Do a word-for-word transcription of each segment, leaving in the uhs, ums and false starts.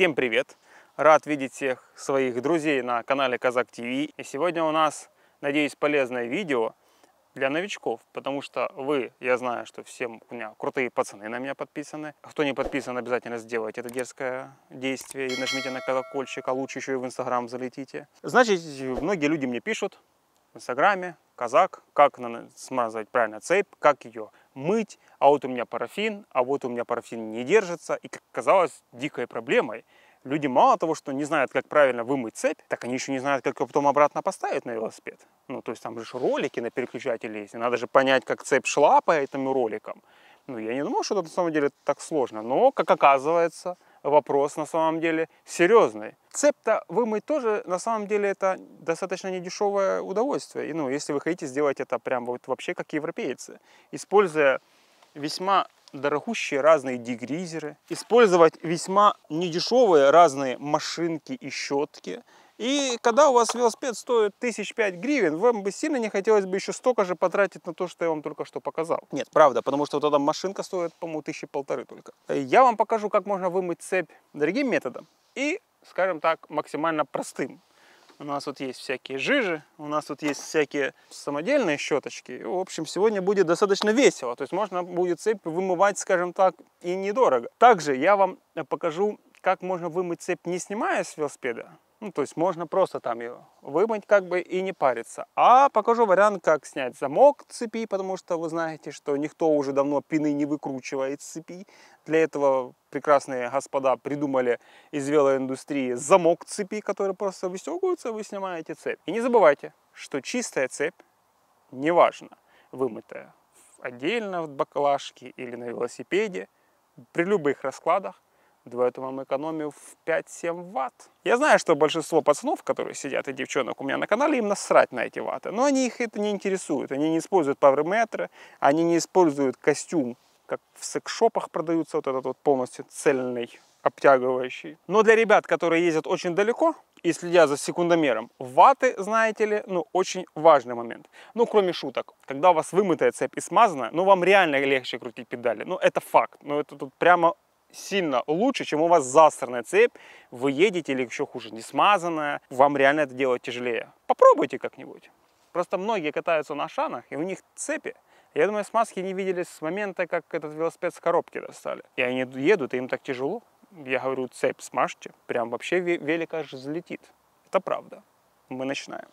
Всем привет! Рад видеть всех своих друзей на канале Казак ТВ. И сегодня у нас, надеюсь, полезное видео для новичков, потому что вы, я знаю, что всем у меня крутые пацаны на меня подписаны. Кто не подписан, обязательно сделайте это дерзкое действие и нажмите на колокольчик, а лучше еще и в Инстаграм залетите. Значит, многие люди мне пишут в Инстаграме: Казак, как смазать правильно цепь, как ее мыть, а вот у меня парафин, а вот у меня парафин не держится. И, как казалось, дикой проблемой. Люди мало того, что не знают, как правильно вымыть цепь, так они еще не знают, как ее потом обратно поставить на велосипед. Ну, то есть там же ролики на переключателе есть, и надо же понять, как цепь шла по этим роликам. Ну, я не думал, что это на самом деле так сложно, но, как оказывается, вопрос на самом деле серьезный. Цепь-то вымыть тоже, на самом деле, это достаточно недешевое удовольствие. И, ну, если вы хотите сделать это прям вот вообще как европейцы, используя весьма дорогущие разные дегризеры, использовать весьма недешевые разные машинки и щетки. И когда у вас велосипед стоит тысяч пять гривен, вам бы сильно не хотелось бы еще столько же потратить на то, что я вам только что показал. Нет, правда, потому что вот эта машинка стоит, по-моему, тысячи полторы только. Я вам покажу, как можно вымыть цепь дорогим методом и, скажем так, максимально простым. У нас тут есть всякие жижи, у нас тут есть всякие самодельные щеточки. В общем, сегодня будет достаточно весело. То есть можно будет цепь вымывать, скажем так, и недорого. Также я вам покажу, как можно вымыть цепь, не снимая с велосипеда. Ну, то есть можно просто там ее вымыть, как бы, и не париться. А покажу вариант, как снять замок цепи, потому что вы знаете, что никто уже давно пины не выкручивает с цепи. Для этого прекрасные господа придумали из велоиндустрии замок цепи, который просто выстегивается, вы снимаете цепь. И не забывайте, что чистая цепь, неважно, вымытая отдельно в баклажке или на велосипеде, при любых раскладах, дает вам экономию в пять-семь ватт. Я знаю, что большинство пацанов, которые сидят, и девчонок у меня на канале, им насрать на эти ватты. Но они их это не интересует. Они не используют пауэрметры, они не используют костюм, как в секс-шопах продаются, вот этот вот полностью цельный, обтягивающий. Но для ребят, которые ездят очень далеко и следят за секундомером, ватты, знаете ли, ну, очень важный момент. Ну, кроме шуток. Когда у вас вымытая цепь и смазанная, ну, вам реально легче крутить педали. Ну, это факт. Ну, это тут прямо сильно лучше, чем у вас засранная цепь, вы едете, или еще хуже, не смазанная, вам реально это делать тяжелее. Попробуйте как-нибудь. Просто многие катаются на шанах, и у них цепи, я думаю, смазки не видели с момента, как этот велосипед с коробки достали. И они едут, и им так тяжело. Я говорю, цепь смажьте, прям вообще велик аж взлетит. Это правда. Мы начинаем.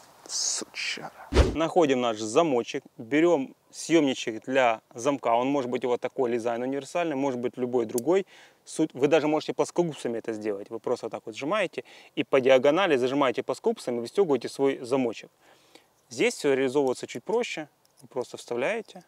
Сучара. Находим наш замочек, берем съемничек для замка. Он может быть у вас такой дизайн универсальный, может быть любой другой. Суть, вы даже можете плоскогубцами это сделать. Вы просто так вот сжимаете и по диагонали зажимаете плоскогубцами, выстегиваете свой замочек. Здесь все реализовывается чуть проще. Вы просто вставляете.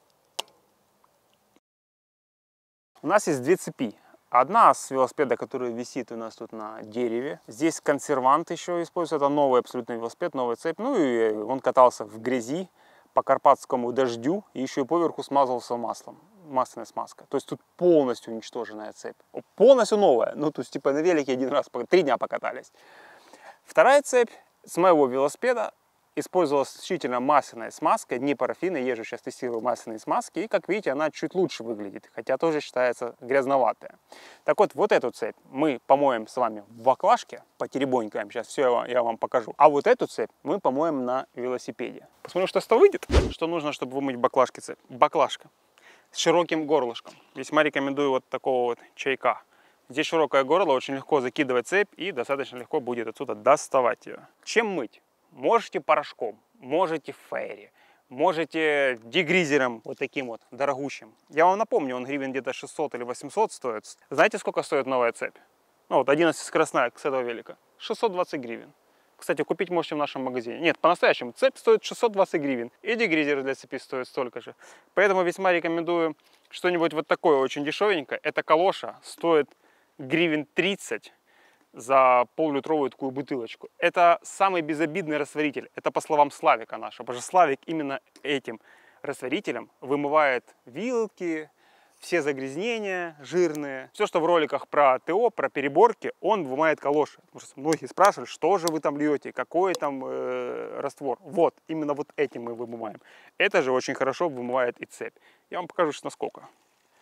У нас есть две цепи. Одна с велосипеда, которая висит у нас тут на дереве. Здесь консервант еще используется. Это новый абсолютно велосипед, новая цепь. Ну и он катался в грязи по карпатскому дождю. И еще и поверху смазывался маслом. Масляная смазка. То есть тут полностью уничтоженная цепь. Полностью новая. Ну, то есть типа на велике один раз, три дня покатались. Вторая цепь с моего велосипеда использовалась исключительно масляная смазка, не парафин. Я езжу сейчас тестирую масляные смазки, и, как видите, она чуть лучше выглядит, хотя тоже считается грязноватая. Так вот, вот эту цепь мы помоем с вами в баклажке, потеребонькаем, сейчас все я вам покажу. А вот эту цепь мы помоем на велосипеде. Посмотрим, что с того выйдет. Что нужно, чтобы вымыть баклажки цепь? Баклажка с широким горлышком. Весьма рекомендую вот такого вот чайка. Здесь широкое горло, очень легко закидывать цепь, и достаточно легко будет отсюда доставать ее. Чем мыть? Можете порошком, можете фейри, можете дегризером вот таким вот дорогущим. Я вам напомню, он гривен где-то шестьсот или восемьсот стоит. Знаете, сколько стоит новая цепь? Ну вот одиннадцатискоростная с этого велика. шестьсот двадцать гривен. Кстати, купить можете в нашем магазине. Нет, по-настоящему цепь стоит шестьсот двадцать гривен. И дегризер для цепи стоит столько же. Поэтому весьма рекомендую что-нибудь вот такое очень дешевенькое. Эта калоша стоит гривен тридцать. За пол-литровую такую бутылочку. Это самый безобидный растворитель. Это по словам Славика нашего. Потому что Славик именно этим растворителем вымывает вилки, все загрязнения жирные. Все, что в роликах про ТО, про переборки, он вымывает калоши. Потому что многие спрашивали, что же вы там льете, какой там э, раствор. Вот, именно вот этим мы вымываем. Это же очень хорошо вымывает и цепь. Я вам покажу, что насколько.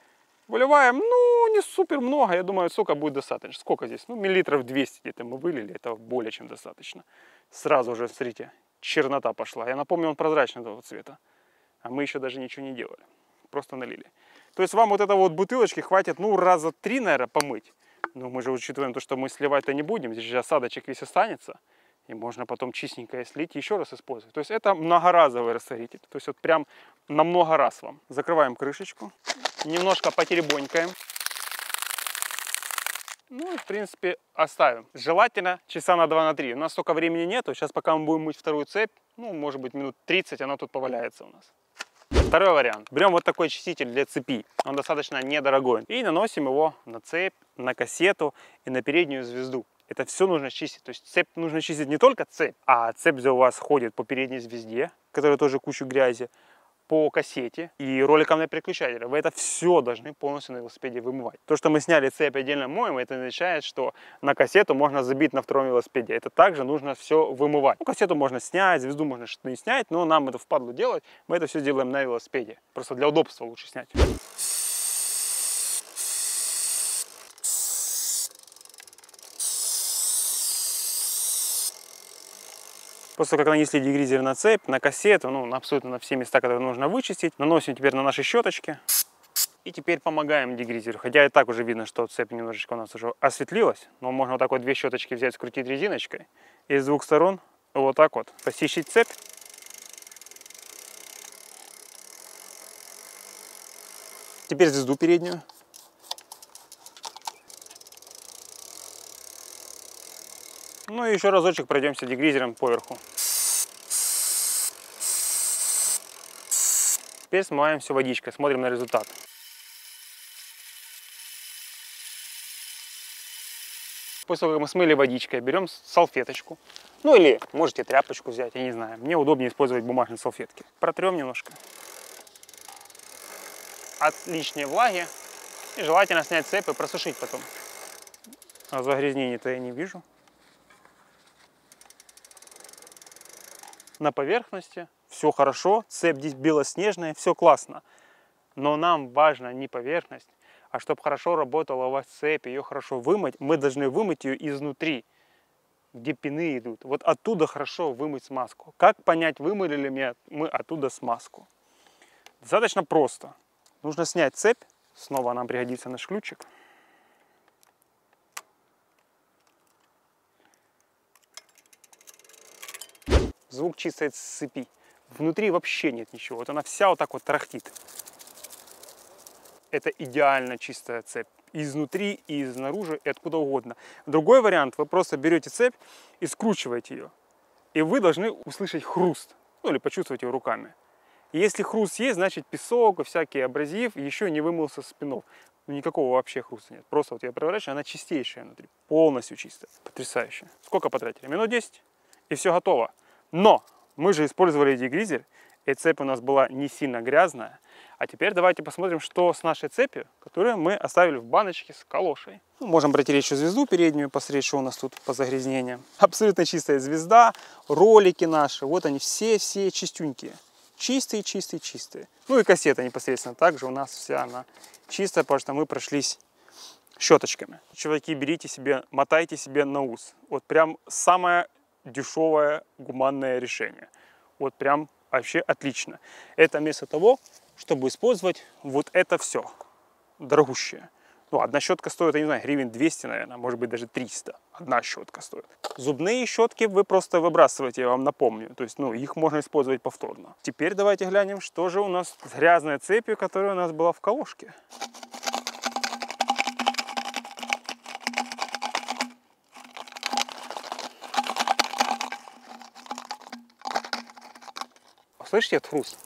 Выливаем, ну, не супер много, я думаю, сока будет достаточно. Сколько здесь? Ну, миллилитров двести где-то мы вылили, это более чем достаточно. Сразу же, смотрите, чернота пошла. Я напомню, он прозрачного цвета, а мы еще даже ничего не делали, просто налили. То есть вам вот этой вот бутылочки хватит, ну, раза три, наверное, помыть. Но мы же учитываем то, что мы сливать-то не будем, здесь же осадочек весь останется. И можно потом чистенькое слить и еще раз использовать. То есть это многоразовый растворитель. То есть вот прям на много раз вам. Закрываем крышечку. Немножко потеребонькаем. Ну и в принципе оставим. Желательно часа на два на три. У нас столько времени нету. Сейчас пока мы будем мыть вторую цепь, ну может быть минут тридцать она тут поваляется у нас. Второй вариант. Берем вот такой очиститель для цепи. Он достаточно недорогой. И наносим его на цепь, на кассету и на переднюю звезду. Это все нужно чистить. То есть цепь нужно чистить не только цепь, а цепь у вас ходит по передней звезде, которая тоже кучу грязи, по кассете и роликам на переключателе. Вы это все должны полностью на велосипеде вымывать. То, что мы сняли цепь отдельно моем, это означает, что на кассету можно забить на втором велосипеде. Это также нужно все вымывать. Ну, кассету можно снять, звезду можно что-то не снять, но нам это впадло делать. Мы это все делаем на велосипеде. Просто для удобства лучше снять. После того, как нанесли дегризер на цепь, на кассету, ну, абсолютно на все места, которые нужно вычистить, наносим теперь на наши щеточки. И теперь помогаем дегризеру. Хотя и так уже видно, что цепь немножечко у нас уже осветлилась. Но можно вот так вот две щеточки взять, скрутить резиночкой. И с двух сторон вот так вот почистить цепь. Теперь звезду переднюю. Ну и еще разочек пройдемся дегризером поверху. Теперь смываем все водичкой, смотрим на результат. После того, как мы смыли водичкой, берем салфеточку. Ну или можете тряпочку взять, я не знаю. Мне удобнее использовать бумажные салфетки. Протрем немножко от лишней влаги. И желательно снять цепь и просушить потом. А загрязнений-то я не вижу. На поверхности все хорошо, цепь здесь белоснежная, все классно. Но нам важно не поверхность, а чтобы хорошо работала у вас цепь, ее хорошо вымыть. Мы должны вымыть ее изнутри, где пины идут. Вот оттуда хорошо вымыть смазку. Как понять, вымыли ли мы оттуда смазку? Достаточно просто. Нужно снять цепь. Снова нам пригодится наш ключик. Звук чистой цепи. Внутри вообще нет ничего. Вот она вся вот так вот тарахтит. Это идеально чистая цепь. Изнутри, и изнаружи, и откуда угодно. Другой вариант. Вы просто берете цепь и скручиваете ее. И вы должны услышать хруст. Ну или почувствовать его руками. И если хруст есть, значит песок и всякий абразив еще не вымылся с пинов. Ну, никакого вообще хруста нет. Просто вот я проворачиваю, она чистейшая внутри. Полностью чистая. Потрясающе. Сколько потратили? Минут десять. И все готово. Но мы же использовали дегризер, и цепь у нас была не сильно грязная. А теперь давайте посмотрим, что с нашей цепью, которую мы оставили в баночке с калошей. Ну, можем протереть еще звезду переднюю, посмотреть, что у нас тут по загрязнениям. Абсолютно чистая звезда, ролики наши, вот они все-все чистюнькие. Чистые, чистые, чистые. Ну и кассета непосредственно также у нас вся она чистая, потому что мы прошлись щеточками. Чуваки, берите себе, мотайте себе на ус. Вот прям самое дешевое гуманное решение. Вот прям вообще отлично. Это вместо того, чтобы использовать вот это все дорогущее. Ну, одна щетка стоит, я не знаю, гривен двести, наверное, может быть даже триста. Одна щетка стоит. Зубные щетки вы просто выбрасываете, я вам напомню. То есть, ну, их можно использовать повторно. Теперь давайте глянем, что же у нас с грязной цепью, которая у нас была в калошке. Слышите этот хруст?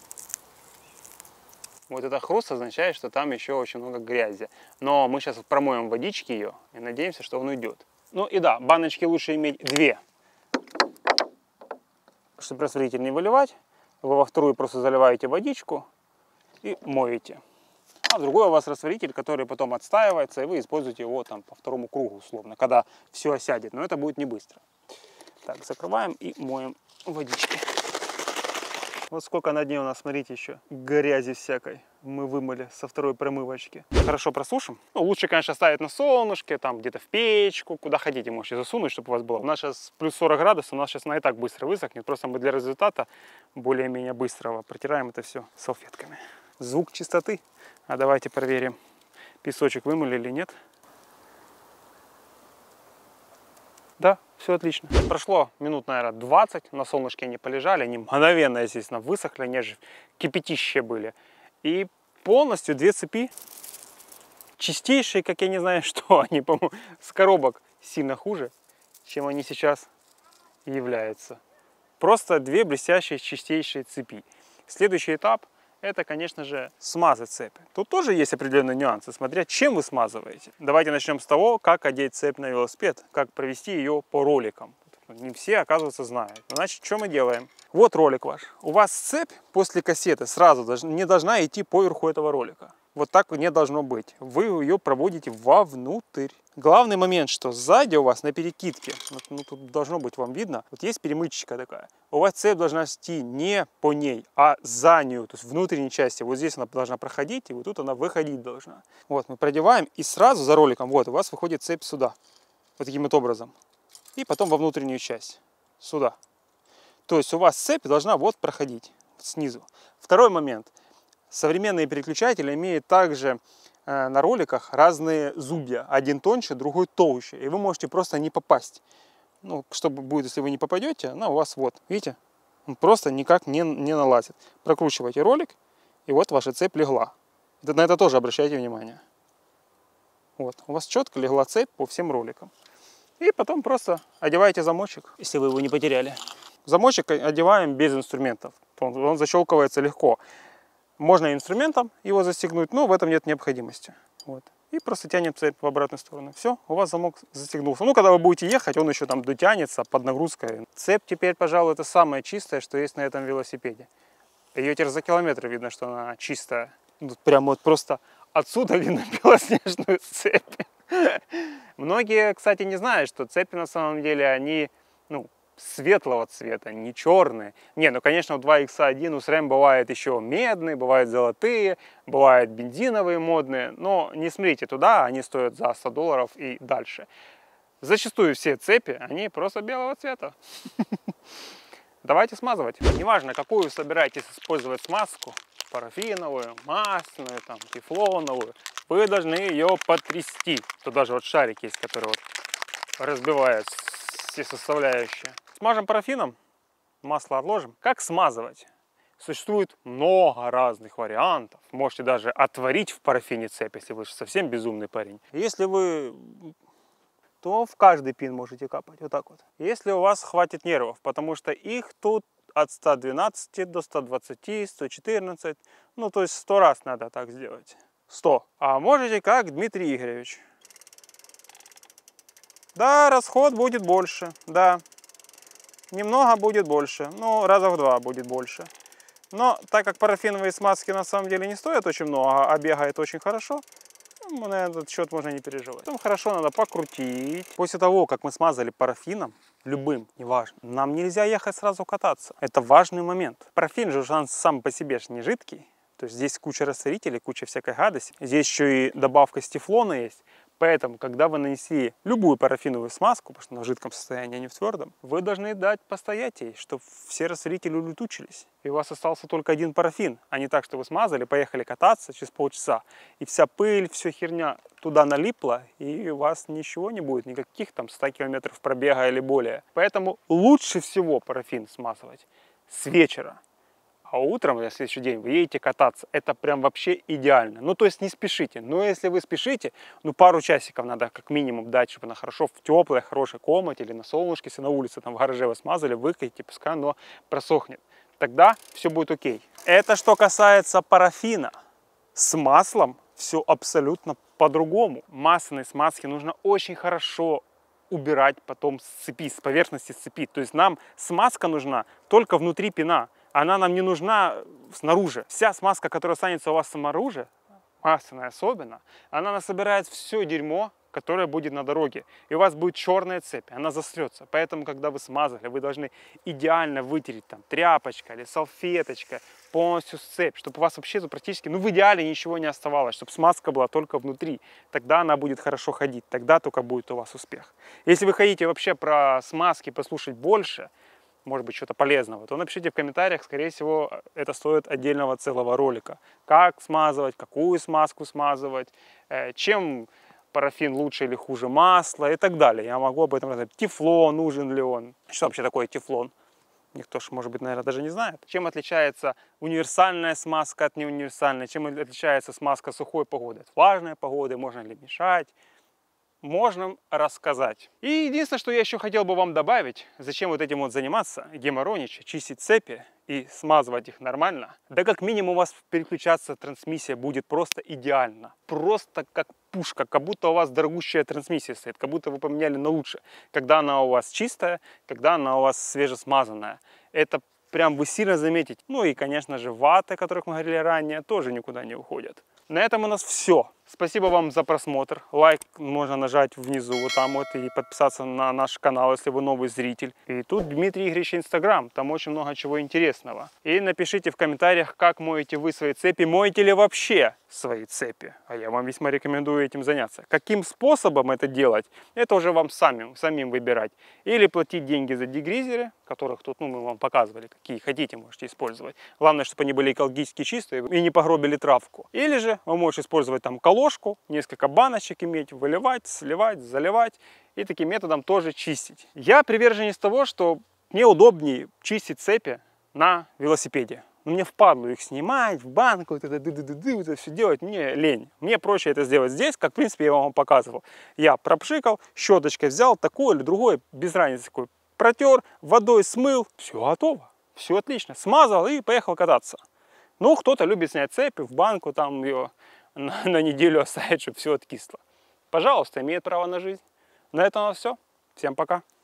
Вот этот хруст означает, что там еще очень много грязи. Но мы сейчас промоем водички ее и надеемся, что он уйдет. Ну и да, баночки лучше иметь две. Чтобы растворитель не выливать, вы во вторую просто заливаете водичку и моете. А в другой у вас растворитель, который потом отстаивается, и вы используете его там по второму кругу условно, когда все осядет. Но это будет не быстро. Так, закрываем и моем водичкой. Вот сколько на дне у нас, смотрите, еще грязи всякой мы вымыли со второй промывочки. Хорошо просушим. Ну, лучше, конечно, ставить на солнышке, там где-то в печку, куда хотите можете засунуть, чтобы у вас было. У нас сейчас плюс сорок градусов, у нас сейчас она и так быстро высохнет. Просто мы для результата более-менее быстрого протираем это все салфетками. Звук чистоты. А давайте проверим, песочек вымыли или нет. Да, все отлично. Прошло минут, наверное, двадцать, на солнышке они полежали, они мгновенно, естественно, высохли, они же кипятище были. И полностью две цепи, чистейшие, как я не знаю что, они, по-моему, с коробок сильно хуже, чем они сейчас являются. Просто две блестящие, чистейшие цепи. Следующий этап — это, конечно же, смазать цепи. Тут тоже есть определенные нюансы, смотря чем вы смазываете. Давайте начнем с того, как одеть цепь на велосипед, как провести ее по роликам. Не все, оказывается, знают. Значит, что мы делаем? Вот ролик ваш. У вас цепь после кассеты сразу не должна идти поверху этого ролика. Вот так не должно быть. Вы ее проводите вовнутрь. Главный момент, что сзади у вас на перекидке, ну тут должно быть вам видно, вот есть перемычечка такая. У вас цепь должна идти не по ней, а за нее, то есть внутренней части. Вот здесь она должна проходить, и вот тут она выходить должна. Вот мы продеваем, и сразу за роликом, вот у вас выходит цепь сюда. Вот таким вот образом. И потом во внутреннюю часть. Сюда. То есть у вас цепь должна вот проходить снизу. Второй момент. Современные переключатели имеют также э, на роликах разные зубья. Один тоньше, другой толще. И вы можете просто не попасть. Ну, чтобы будет, если вы не попадете, она у вас вот. Видите? Он просто никак не, не налазит. Прокручивайте ролик, и вот ваша цепь легла. Это, на это тоже обращайте внимание. Вот. У вас четко легла цепь по всем роликам. И потом просто одеваете замочек, если вы его не потеряли. Замочек одеваем без инструментов. Он, он защелкивается легко. Можно инструментом его застегнуть, но в этом нет необходимости. Вот. И просто тянем цепь в обратную сторону. Все, у вас замок застегнулся. Ну, когда вы будете ехать, он еще там дотянется под нагрузкой. Цепь теперь, пожалуй, это самое чистое, что есть на этом велосипеде. Ее теперь за километр видно, что она чистая. Тут прямо вот просто отсюда видно белоснежную цепь. Многие, кстати, не знают, что цепи на самом деле, они, ну, светлого цвета, не черные. Не, ну, конечно, у два икс один у СРЭМ бывает еще медные, бывают золотые, бывают бензиновые модные, но не смотрите туда, они стоят за сто долларов и дальше. Зачастую все цепи, они просто белого цвета. Давайте смазывать. Неважно, какую вы собираетесь использовать смазку, парафиновую, масляную, там, тефлоновую, вы должны ее потрясти. Тут даже вот шарик есть, который вот разбивает все составляющие. Смажем парафином, масло отложим. Как смазывать? Существует много разных вариантов. Можете даже отварить в парафине цепь, если вы совсем безумный парень. Если вы, то в каждый пин можете капать, вот так вот. Если у вас хватит нервов, потому что их тут от ста двенадцати до ста двадцати, ста четырнадцати, ну то есть сто раз надо так сделать. сто. А можете как Дмитрий Игоревич. Да, расход будет больше, да. Немного будет больше, ну раза в два будет больше. Но так как парафиновые смазки на самом деле не стоят очень много, а бегает очень хорошо, ну, на этот счет можно не переживать. Потом хорошо надо покрутить. После того, как мы смазали парафином, любым, неважно, нам нельзя ехать сразу кататься. Это важный момент. Парафин же он сам по себе не жидкий. То есть здесь куча растворителей, куча всякой гадости. Здесь еще и добавка с тефлона есть. Поэтому, когда вы нанесли любую парафиновую смазку, потому что она в жидком состоянии, а не в твердом, вы должны дать постоять ей, чтобы все растворители улетучились. И у вас остался только один парафин, а не так, что вы смазали, поехали кататься через полчаса. И вся пыль, вся херня туда налипла, и у вас ничего не будет, никаких там ста километров пробега или более. Поэтому лучше всего парафин смазывать с вечера. А утром, на следующий день, вы едете кататься. Это прям вообще идеально. Ну, то есть не спешите. Но если вы спешите, ну, пару часиков надо как минимум дать, чтобы она хорошо в теплой, хорошей комнате или на солнышке, если на улице, там в гараже вы смазали, выкатите, пускай оно просохнет. Тогда все будет окей. Это что касается парафина. С маслом все абсолютно по-другому. Масляные смазки нужно очень хорошо убирать потом с цепи, с поверхности цепи. То есть нам смазка нужна только внутри пина. Она нам не нужна снаружи. Вся смазка, которая останется у вас снаружи, масляная особенно, она насобирает все дерьмо, которая будет на дороге. И у вас будет черная цепь, она засрется. Поэтому, когда вы смазали, вы должны идеально вытереть там тряпочка или салфеточка полностью цепь, чтобы у вас вообще тут практически, ну в идеале ничего не оставалось, чтобы смазка была только внутри. Тогда она будет хорошо ходить, тогда только будет у вас успех. Если вы хотите вообще про смазки послушать больше, может быть, что-то полезного, то напишите в комментариях, скорее всего, это стоит отдельного целого ролика. Как смазывать, какую смазку смазывать, чем парафин лучше или хуже масла и так далее. Я могу об этом рассказать. Тефлон, нужен ли он? Что вообще такое тефлон? Никто ж, может быть, наверное, даже не знает. Чем отличается универсальная смазка от неуниверсальной? Чем отличается смазка сухой погоды от влажной погоды? Можно ли мешать? Можно рассказать. И единственное, что я еще хотел бы вам добавить, зачем вот этим вот заниматься, геморроничать, чистить цепи и смазывать их нормально, да как минимум у вас переключаться трансмиссия будет просто идеально. Просто как пушка, как будто у вас дорогущая трансмиссия стоит, как будто вы поменяли на лучше. Когда она у вас чистая, когда она у вас свежесмазанная. Это прям вы сильно заметите. Ну и, конечно же, ваты, о которых мы говорили ранее, тоже никуда не уходят. На этом у нас все. Спасибо вам за просмотр. Лайк можно нажать внизу, вот там вот, и подписаться на наш канал, если вы новый зритель. И тут Дмитрий Игоревич Инстаграм, там очень много чего интересного. И напишите в комментариях, как моете вы свои цепи, моете ли вообще свои цепи. А я вам весьма рекомендую этим заняться. Каким способом это делать, это уже вам самим, самим выбирать. Или платить деньги за дегризеры, которых тут, ну, мы вам показывали, какие хотите, можете использовать. Главное, чтобы они были экологически чистые и не погробили травку. Или же вы можете использовать там ложку, несколько баночек иметь, выливать, сливать, заливать и таким методом тоже чистить. Я приверженец того, что мне удобнее чистить цепи на велосипеде. Мне впадло их снимать, в банку, вот это, ды -ды -ды -ды, вот это все делать, мне лень. Мне проще это сделать здесь, как в принципе я вам показывал. Я пропшикал, щеточкой взял, такой или другой, без разницы какой, протер, водой смыл, все готово, все отлично, смазал и поехал кататься. Ну, кто-то любит снять цепи в банку, там ее на, на неделю оставить, чтобы все откисло. Пожалуйста, имеет право на жизнь. На этом у нас все. Всем пока.